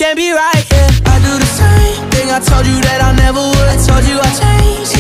can't be right, yeah. I do the same thing I told you that I never would. I told you I changed,